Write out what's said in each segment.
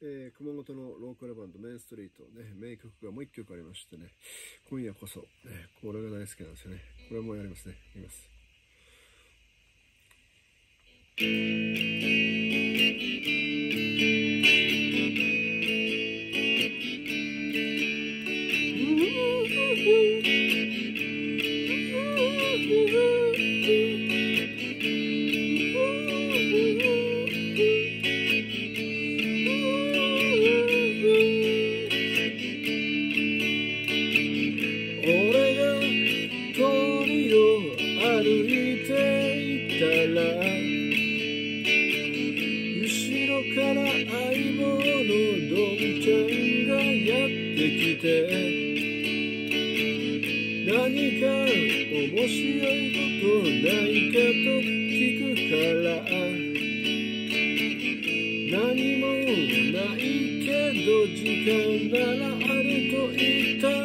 熊本のローカルバンドメインストリートね、名曲がもう一曲ありましてね、今夜こそ、ね、これが大好きなんですよね。これもやりますね。いきます。 何か面白いことないかと聞くから何もないけど時間ならあると言った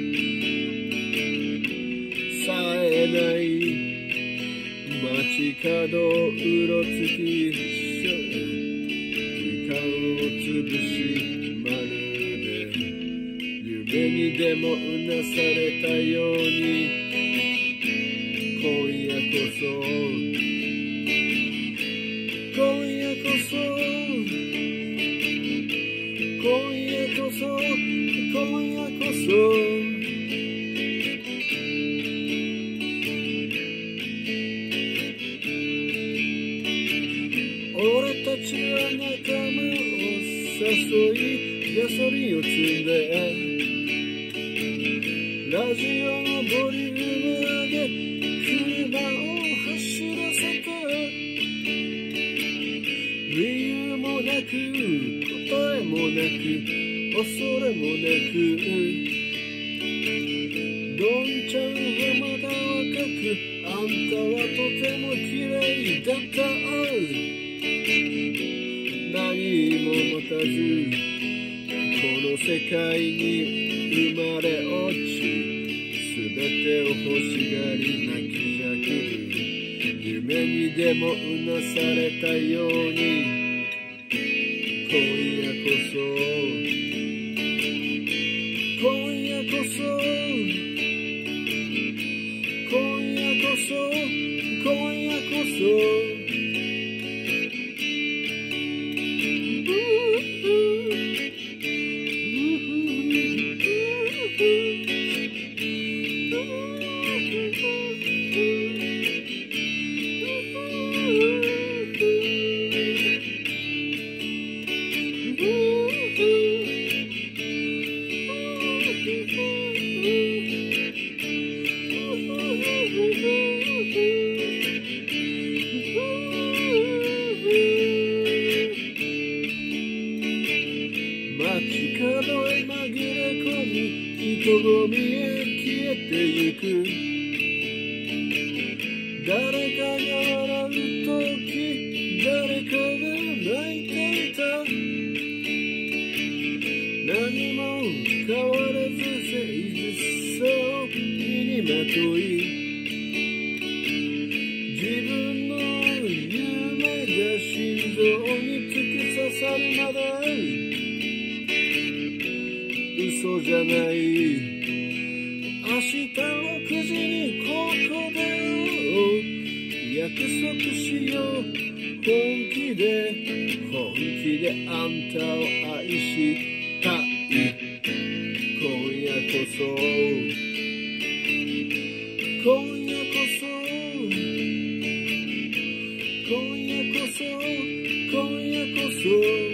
冴えない街角うろつき時間を潰しまる夢にでもうなされたように今夜こそ今夜こそ今夜こそ今夜こそ俺たちは仲間を誘いガソリンを積んでラジオのボリューム上げ車を走らせた理由もなく答えもなく恐れもなくどんちゃんはまだ若くあんたはとても綺麗だった何も持たずこの世界に生まれ落ち全てを欲しがり泣きじゃくる夢にでもうなされたように今夜こそ今夜こそ今夜こそ今夜こそ街角へ紛れ込み人混みへ消えてゆく誰かが笑うとき誰かが泣いていた何も変わらず誠実さを身にまとい自分の夢が心臓に突き刺さるまで嘘じゃない明日6時にここで約束しよう本気であんたを愛したい今夜こそ今夜こそ今夜こそ今夜こそ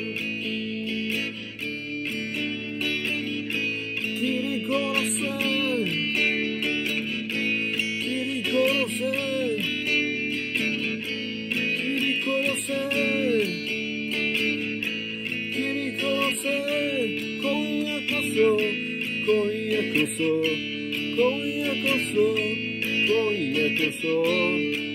今夜こそ今夜こそ今夜こそ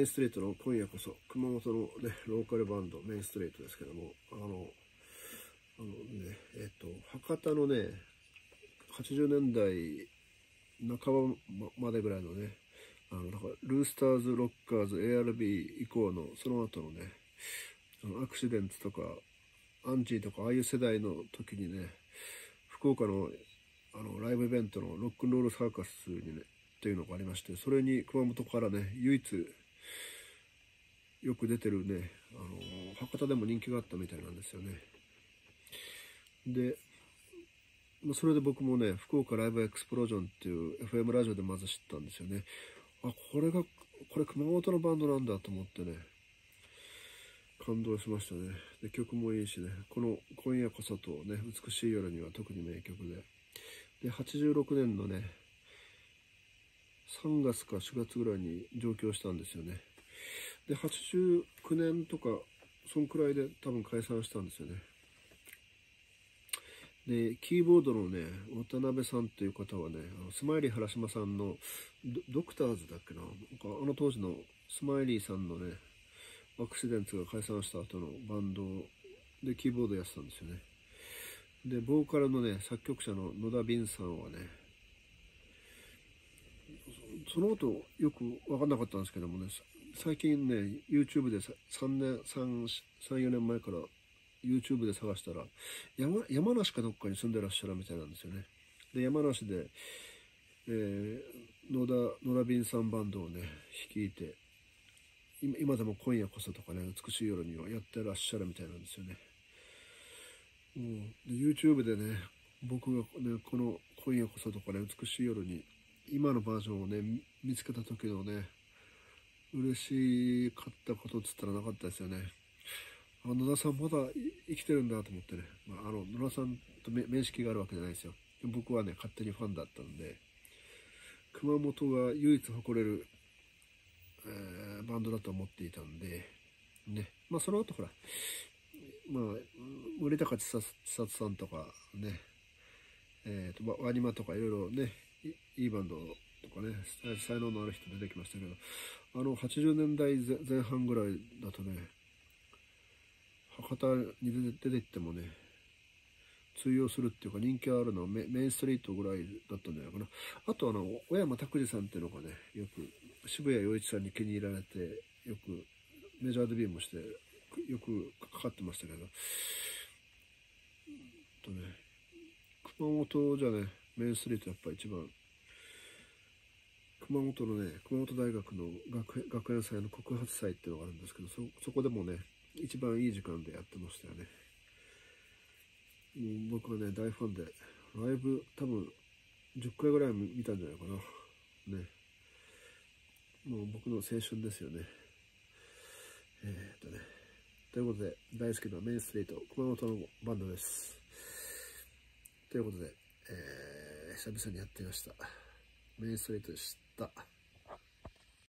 ストリートの今夜こそ、熊本のね、ローカルバンド、メインストリートですけども、博多のね、80年代半ばまでぐらいのね、だからルースターズ、ロッカーズ、ARB 以降の、その後のね、アクシデンツとか、アンジーとか、ああいう世代の時にね、福岡のライブイベントのロックンロールサーカスにね、っていうのがありまして、それに熊本からね、唯一よく出てるね、博多でも人気があったみたいなんですよね。で、それで僕もね、福岡ライブエクスプロージョンっていう FM ラジオでまず知ったんですよね。あ、これ熊本のバンドなんだと思ってね、感動しましたね。で、曲もいいしね、この今夜こそとね、美しい夜には特に名曲で。で、86年のね、3月か4月ぐらいに上京したんですよね。で、89年とか、そんくらいで多分解散したんですよね。で、キーボードのね、渡辺さんっていう方はね、スマイリー原島さんのドクターズだっけな、当時のスマイリーさんのね、アクシデンツが解散した後のバンドでキーボードやってたんですよね。で、ボーカルのね、作曲者の野田敏さんはね、そのことよく分かんなかったんですけどもね、最近ね、YouTube で3、4年前から YouTube で探したら、山梨かどっかに住んでらっしゃるみたいなんですよね。で、山梨で、野田敏さんバンドをね、率いて、今でも今夜こそとかね、美しい夜にはやってらっしゃるみたいなんですよね。で YouTube でね、僕がね、この今夜こそとかね、美しい夜に、今のバージョンをね、見つけた時のね、嬉しかったことっつったらなかったですよね。野田さんまだ生きてるんだと思ってね、野田さんと面識があるわけじゃないですよ。僕はね、勝手にファンだったんで、熊本が唯一誇れる、バンドだと思っていたんで、ね、その後ほら、森高千里さんとかね、ワニマとかいろいろね、いいバンドとかね、才能のある人出てきましたけど、80年代前半ぐらいだとね、博多に出て行ってもね、通用するっていうか人気あるのはメインストリートぐらいだったんじゃないかな。あと小山拓司さんっていうのがね、よく渋谷陽一さんに気に入られて、よくメジャーデビューもして、よくかかってましたけど、熊本じゃね、メインストリートやっぱ一番、熊本のね、熊本大学の学園祭の告発祭っていうのがあるんですけど、そこでもね、一番いい時間でやってましたよね。僕はね、大ファンで、ライブ多分10回ぐらい見たんじゃないかな。ね。もう僕の青春ですよね。ということで、大好きなメインストリート、熊本のバンドです。ということで、久々にやってみました。メインストリートでした。